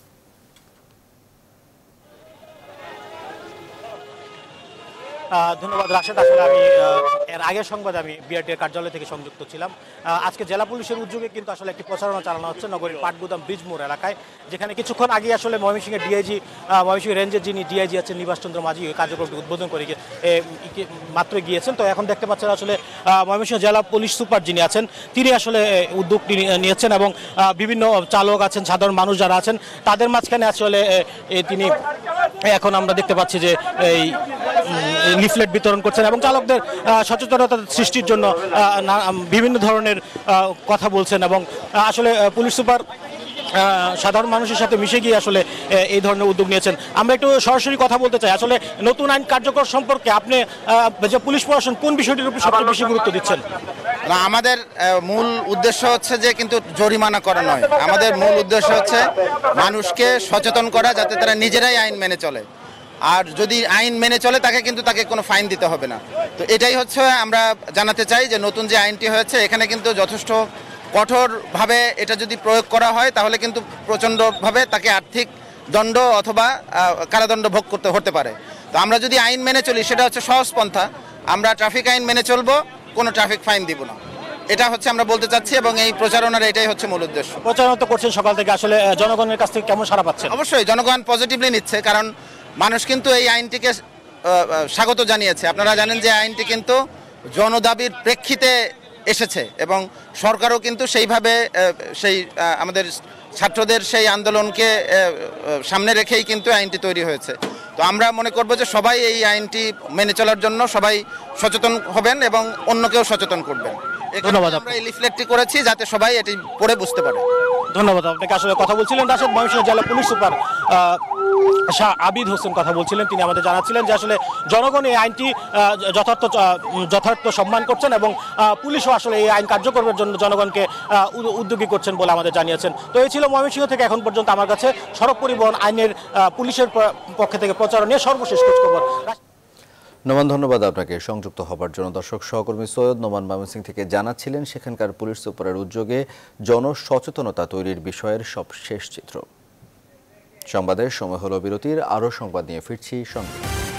ধন্যবাদ রাশেদ। আসলে আমি এর আগের সংবাদ আমি বিআরটিএর কার্যালয় থেকে সংযুক্ত ছিলাম। আজকে জেলা পুলিশের উদ্যোগে কিন্তু আসলে একটি প্রচারণা চালানো হচ্ছে নগরীর পাটগুদাম ব্রিজ মোড় এলাকায়, যেখানে কিছুক্ষণ আগে আসলে ময়মনসিংহের ডিআইজি, ময়মনসিংহ রেঞ্জের যিনি ডিআইজি আছেন নিবাস চন্দ্র মাঝি, ওই কার্যক্রমটি উদ্বোধন করে মাত্র গিয়েছেন। তো এখন দেখতে পাচ্ছেন আসলে ময়মনসিংহ জেলা পুলিশ সুপার যিনি আছেন তিনি আসলে উদ্যোগটি নিয়েছেন, এবং বিভিন্ন চালক আছেন, সাধারণ মানুষ যারা আছেন তাদের মাঝখানে আসলে তিনি এখন আমরা দেখতে পাচ্ছি যে এই লিফলেট বিতরণ করছেন এবং চালকদের সচেতনতা সৃষ্টির জন্য বিভিন্ন ধরনের কথা বলছেন। এবং আসলে পুলিশ সুপার সাধারণ মানুষের সাথে মিশে গিয়ে আসলে এই ধরনের উদ্যোগ নিয়েছেন। আমরা একটু সরাসরি কথা বলতে চাই, আসলে নতুন আইন কার্যকর সম্পর্কে আপনি যে পুলিশ প্রশাসন কোন বিষয়টির উপর সবচেয়ে বেশি গুরুত্ব দিচ্ছেন? না, আমাদের মূল উদ্দেশ্য হচ্ছে যে কিন্তু জরিমানা করা নয়, আমাদের মূল উদ্দেশ্য হচ্ছে মানুষকে সচেতন করা যাতে তারা নিজেরাই আইন মেনে চলে। আর যদি আইন মেনে চলে তাকে কিন্তু তাকে কোনো ফাইন দিতে হবে না। তো এটাই হচ্ছে আমরা জানাতে চাই যে নতুন যে আইনটি হয়েছে এখানে কিন্তু যথেষ্ট কঠোরভাবে এটা যদি প্রয়োগ করা হয় তাহলে কিন্তু প্রচণ্ডভাবে তাকে আর্থিক দণ্ড অথবা কারাদণ্ড ভোগ করতে হতে পারে। তো আমরা যদি আইন মেনে চলি সেটা হচ্ছে সহজ পন্থা, আমরা ট্রাফিক আইন মেনে চলবো, কোনো ট্রাফিক ফাইন দিব না, এটা হচ্ছে আমরা বলতে চাচ্ছি এবং এই প্রচারণার এটাই হচ্ছে মূল উদ্দেশ্য। প্রচারণা তো করছেন সকাল থেকে, আসলে জনগণের কাছ থেকে কেমন সাড়া পাচ্ছেন? অবশ্যই জনগণ পজিটিভলি নিচ্ছে, কারণ মানুষ কিন্তু এই আইনটিকে স্বাগত জানিয়েছে। আপনারা জানেন যে আইনটি কিন্তু জনদাবির প্রেক্ষিতে এসেছে এবং সরকারও কিন্তু সেইভাবে সেই আমাদের ছাত্রদের সেই আন্দোলনকে সামনে রেখেই কিন্তু আইনটি তৈরি হয়েছে। তো আমরা মনে করব যে সবাই এই আইনটি মেনে চলার জন্য সবাই সচেতন হবেন এবং অন্যকেও সচেতন করবেন। ধন্যবাদ। আমরা এই লিফলেটটি করেছি যাতে সবাই এটি পড়ে বুঝতে পারে। ধন্যবাদ আপনাকে। আসলে কথা বলছিলেন রাশেদ, ময়মনসিংহ জেলা পুলিশ সুপার শাহ আবিদ হোসেন কথা বলছিলেন। তিনি আমাদের জানাচ্ছিলেন যে আসলে জনগণ এই আইনটি যথার্থ যথার্থ সম্মান করছেন এবং পুলিশও আসলে এই আইন কার্যকরের জন্য জনগণকে উদ্যোগী করছেন বলে আমাদের জানিয়েছেন। তো এই ছিল ময়মনসিংহ থেকে এখন পর্যন্ত আমার কাছে সড়ক পরিবহন আইনের পুলিশের পক্ষ থেকে প্রচার নিয়ে সর্বশেষ খোঁজখবর। নোমান, ধন্যবাদ আপনাকে সংযুক্ত হবার জন্য। দর্শক, সহকর্মী সৈয়দ নোমান ময়মনসিংহ থেকে জানাচ্ছিলেন সেখানকার পুলিশ সুপারের উদ্যোগে জনসচেতনতা তৈরির বিষয়ের সব শেষ চিত্র। সংবাদের সময় হলো বিরতির, আরও সংবাদ নিয়ে ফিরছি সঙ্গে।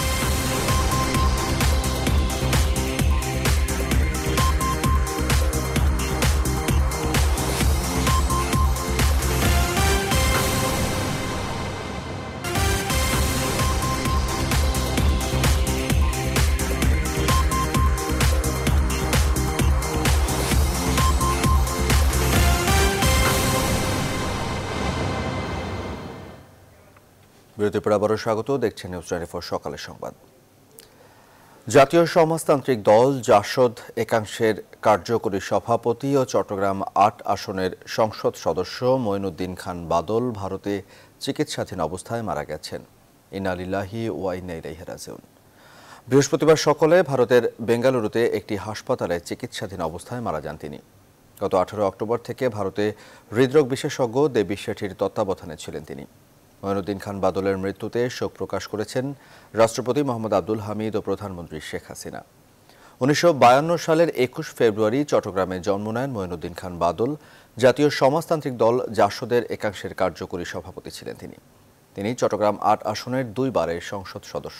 বিরতির পর আবারও স্বাগত, দেখছেন নিউজ টোয়েন্টি ফোর সকালের সংবাদ। জাতীয় সমাজতান্ত্রিক দল জাসদ একাংশের কার্যকরী সভাপতি ও চট্টগ্রাম আট আসনের সংসদ সদস্য মঈনুদ্দিন খান বাদল ভারতে চিকিৎসাধীন অবস্থায় মারা গেছেন। ইন্না লিল্লাহি ওয়া ইন্না ইলাইহি রাজিউন। বৃহস্পতিবার সকালে ভারতের বেঙ্গালুরুতে একটি হাসপাতালে চিকিৎসাধীন অবস্থায় মারা যান তিনি। গত আঠারো অক্টোবর থেকে ভারতে হৃদরোগ বিশেষজ্ঞ দেবী শেঠির তত্ত্বাবধানে ছিলেন তিনি। মঈনুদ্দিন খান বাদলের মৃত্যুতে শোক প্রকাশ করেছেন রাষ্ট্রপতি মোহাম্মদ আব্দুল হামিদ ও প্রধানমন্ত্রী শেখ হাসিনা। উনিশশো বায়ান্ন সালের একুশ ফেব্রুয়ারি চট্টগ্রামে জন্ম নেন মঈনুদ্দিন খান বাদল। জাতীয় সমাজতান্ত্রিক দল জাসদের একাংশের কার্যকরী সভাপতি ছিলেন তিনি। তিনি চট্টগ্রাম আট আসনের দুইবারের সংসদ সদস্য।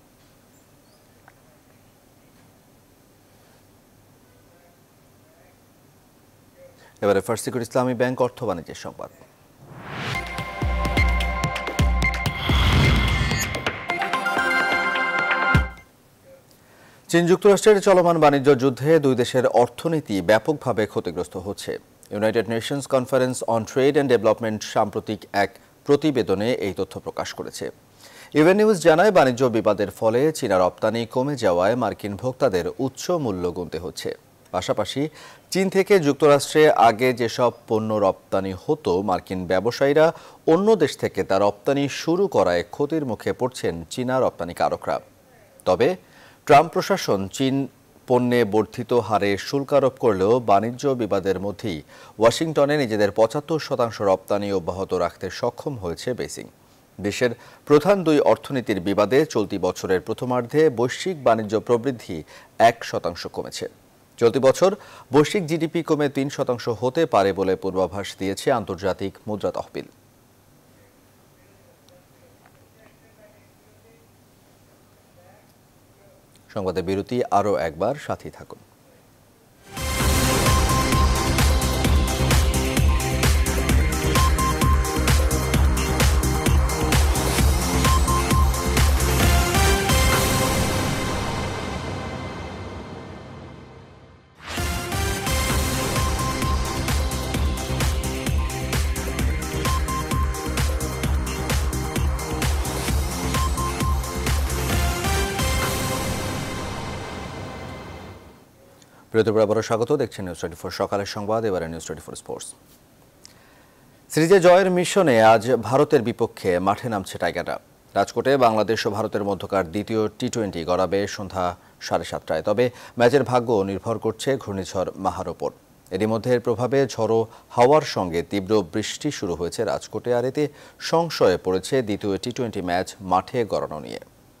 এবারে ফার্স্ট সিকিউরিটি ইসলামী ব্যাংক অর্থ বাণিজ্যের সংবাদ। চীন যুক্তরাষ্ট্রের চলমান বাণিজ্য যুদ্ধে দুই দেশের অর্থনীতি ব্যাপকভাবে ক্ষতিগ্রস্ত হচ্ছে। United Nations Conference on Trade and Development সাম্প্রতিক এক প্রতিবেদনে এই তথ্য প্রকাশ করেছে। ইউএন নিউজ জানায়, বাণিজ্য বিবাদের ফলে চীনা রপ্তানি কমে যাওয়ায় মার্কিন ভোক্তাদের উচ্চ মূল্য গুনতে হচ্ছে। পাশাপাশি চীন থেকে যুক্তরাষ্ট্রে আগে যেসব পণ্য রপ্তানি হতো, মার্কিন ব্যবসায়ীরা অন্য দেশ থেকে তা রপ্তানি শুরু করায় ক্ষতির মুখে পড়ছেন চীনা রপ্তানিকারকরা। তবে ট্রাম্প প্রশাসন চীন পণ্যে বর্ধিত হারে শুল্ক আরোপ করলেও বাণিজ্য বিবাদের মধ্যেই ওয়াশিংটনে নিজেদের পঁচাত্তর শতাংশ রপ্তানি অব্যাহত রাখতে সক্ষম হয়েছে বেইজিং। দেশের প্রধান দুই অর্থনীতির বিবাদে চলতি বছরের প্রথমার্ধে বৈশ্বিক বাণিজ্য প্রবৃদ্ধি এক শতাংশ কমেছে। চলতি বছর বৈশ্বিক জিডিপি কমে তিন শতাংশ হতে পারে বলে পূর্বাভাস দিয়েছে আন্তর্জাতিক মুদ্রা তহবিল। সংবাদে বিরতি, আরও একবার সাথী থাকুন। বিরতির পর আবারও স্বাগত, দেখছেন নিউজ টোয়েন্টি ফোর সকালের সংবাদ। এবারে নিউজ টোয়েন্টি ফোর স্পোর্টস। সিরিজে জয়ের মিশনে আজ ভারতের বিপক্ষে মাঠে নামছে টাইগাররা। রাজকোটে বাংলাদেশ ও ভারতের মধ্যকার দ্বিতীয় টি টোয়েন্টি গড়াবে সন্ধ্যা সাড়ে সাতটায়। তবে ম্যাচের ভাগ্য নির্ভর করছে ঘূর্ণিঝড় মাহার ওপর। এরই মধ্যে এর প্রভাবে ঝড়ো হাওয়ার সঙ্গে তীব্র বৃষ্টি শুরু হয়েছে রাজকোটে, আর এতে সংশয়ে পড়েছে দ্বিতীয় টি টোয়েন্টি ম্যাচ মাঠে গড়ানো নিয়ে।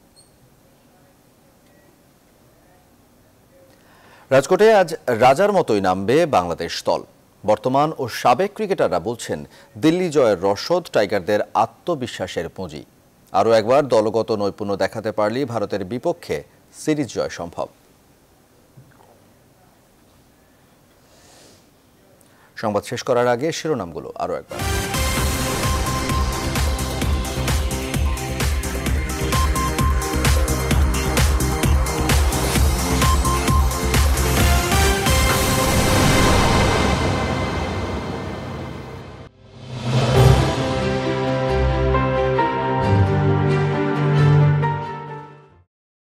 রাজকোটে আজ রাজার মতোই নামবে বাংলাদেশ দল। বর্তমান ও সাবেক ক্রিকেটাররা বলছেন দিল্লি জয়ের রসদ টাইগারদের আত্মবিশ্বাসের পুঁজি। আরও একবার দলগত নৈপুণ্য দেখাতে পারলেই ভারতের বিপক্ষে সিরিজ জয় সম্ভব। সংবাদ শেষ করার আগে শিরোনামগুলো আরও একবার।